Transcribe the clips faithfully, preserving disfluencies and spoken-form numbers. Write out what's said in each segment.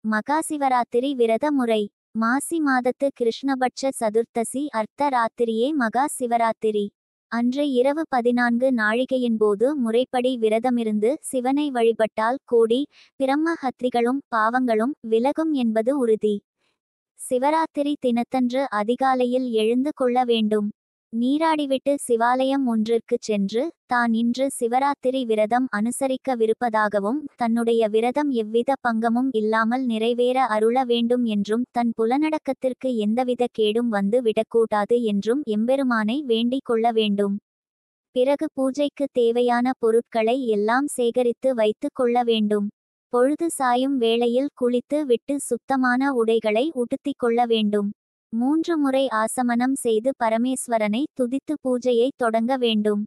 மகாசிவராத்திரி விரத முறை. மாசி மாதத்து கிருஷ்ணபட்ச சதுர்த்தசி அர்த்த ராத்திரியே மகா சிவராத்திரி. அன்று இரவு பதினான்கு நாழிகையின்போது முறைப்படி விரதமிருந்து சிவனை வழிபட்டால் கோடி பிரம்மஹத்ரிகளும் பாவங்களும் விலகும் என்பது உறுதி. சிவராத்திரி தினத்தன்று அதிகாலையில் எழுந்து கொள்ள வேண்டும். நீராடிவிட்டு சிவாலயம் ஒன்றிற்குச் சென்று தான் இன்று சிவராத்திரி விரதம் அனுசரிக்கவிருப்பதாகவும் தன்னுடைய விரதம் எவ்வித பங்கமும் இல்லாமல் நிறைவேற அருள வேண்டும் என்றும் தன் புலனடக்கத்திற்கு எந்தவித கேடும் வந்து விடக்கூடாது என்றும் எம்பெருமானை வேண்டிக் கொள்ள வேண்டும். பிறகு பூஜைக்கு தேவையான பொருட்களை எல்லாம் சேகரித்து வைத்து கொள்ள வேண்டும். பொழுது சாயும் வேளையில் குளித்து விட்டு சுத்தமான உடைகளை உடுத்திக் கொள்ள வேண்டும். மூன்று முறை ஆசமனம் செய்து பரமேஸ்வரனை துதித்து பூஜையை தொடங்க வேண்டும்.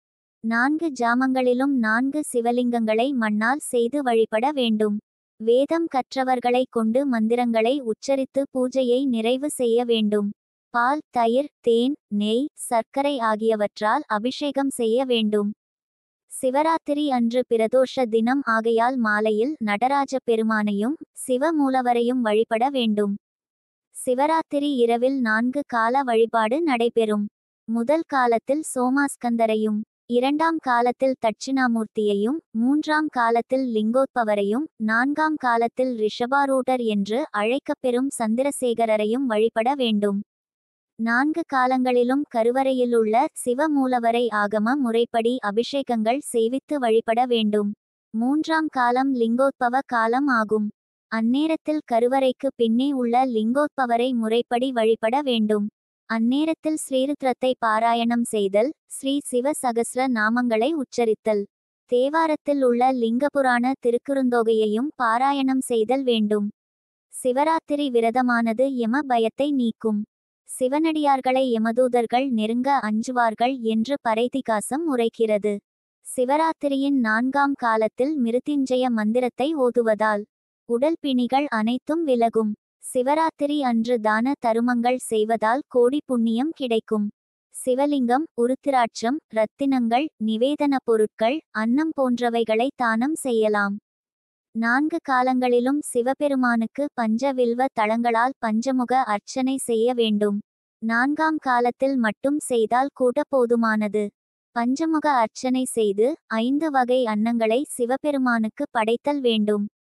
நான்கு ஜாமங்களிலும் நான்கு சிவலிங்கங்களை மண்ணால் செய்து வழிபட வேண்டும். வேதம் கற்றவர்களை கொண்டு மந்திரங்களை உச்சரித்து பூஜையை நிறைவு செய்ய வேண்டும். பால், தயிர், தேன், நெய், சர்க்கரை ஆகியவற்றால் அபிஷேகம் செய்ய வேண்டும். சிவராத்திரி அன்று பிரதோஷ தினம் ஆகையால் மாலையில் நடராஜ பெருமானையும் சிவ மூலவரையும் வழிபட வேண்டும். சிவராத்திரி இரவில் நான்கு கால வழிபாடு நடைபெறும். முதல் காலத்தில் சோமாஸ்கந்தரையும், இரண்டாம் காலத்தில் தட்சிணாமூர்த்தியையும், மூன்றாம் காலத்தில் லிங்கோத்பவரையும், நான்காம் காலத்தில் ரிஷபாரூடர் என்று அழைக்கப்பெறும் சந்திரசேகரரையும் வழிபட வேண்டும். நான்கு காலங்களிலும் கருவறையிலுள்ள சிவ மூலவரை ஆகம முறைப்படி அபிஷேகங்கள் செய்வித்து வழிபட வேண்டும். மூன்றாம் காலம் லிங்கோத்பவ காலம் ஆகும். அந்நேரத்தில் கருவறைக்கு பின்னே உள்ள லிங்கோத்பவரை முறைப்படி வழிபட வேண்டும். அந்நேரத்தில் ஸ்ரீருத்ரத்தை பாராயணம் செய்தல், ஸ்ரீ சிவ சகஸ்ர நாமங்களை உச்சரித்தல், தேவாரத்தில் உள்ள லிங்கபுராண திருக்குறுந்தொகையையும் பாராயணம் செய்தல் வேண்டும். சிவராத்திரி விரதமானது யம பயத்தை நீக்கும். சிவனடியார்களை யமதூதர்கள் நெருங்க அஞ்சுவார்கள் என்று பரைதிகாசம் உரைக்கிறது. சிவராத்திரியின் நான்காம் காலத்தில் மிருத்யுஞ்சய மந்திரத்தை ஓதுவதால் உடல் பிணிகள் அனைத்தும் விலகும். சிவராத்திரி அன்று தான தருமங்கள் செய்வதால் கோடி புண்ணியம் கிடைக்கும். சிவலிங்கம், உருத்திராட்சம், இரத்தினங்கள், நிவேதன பொருட்கள், அன்னம் போன்றவைகளை தானம் செய்யலாம். நான்கு காலங்களிலும் சிவபெருமானுக்கு பஞ்ச வில்வ தளங்களால் பஞ்சமுக அர்ச்சனை செய்ய வேண்டும். நான்காம் காலத்தில் மட்டும் செய்தால் கூட போதுமானது. பஞ்சமுக அர்ச்சனை செய்து ஐந்து வகை அன்னங்களை சிவபெருமானுக்கு படைத்தல் வேண்டும்.